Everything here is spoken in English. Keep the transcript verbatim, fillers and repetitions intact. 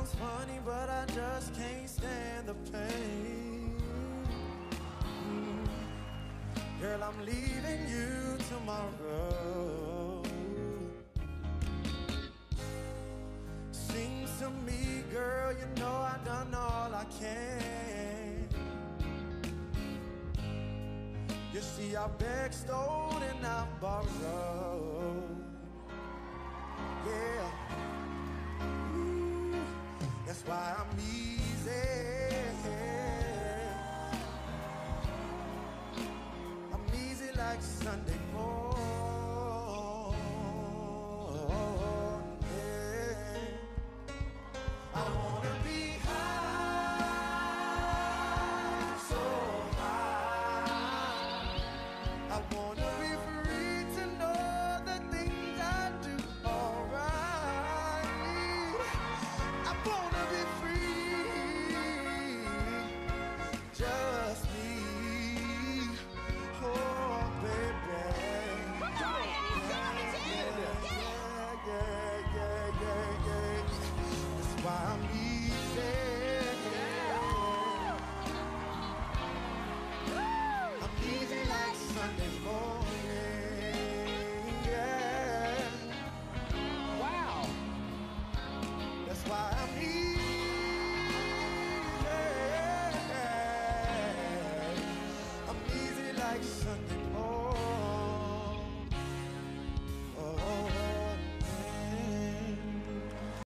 sounds funny, but I just can't stand the pain. Mm. Girl, I'm leaving you tomorrow. Seems to me, girl, you know I've done all I can. You see, I begged, stole, and I borrowed. Yeah. Ooh, that's why I'm easy. I'm easy like Sunday morning. I wanna be high, so high. I wanna be free to know the things I do alright. I wanna be free, just me. Oh, baby. Come on, Annie, Thingamajig! Yeah, yeah, yeah, yeah, yeah. That's why I'm easy. I'm easy like Sunday morning. Yeah. Wow! That's why I'm easy. I'm easy like Sunday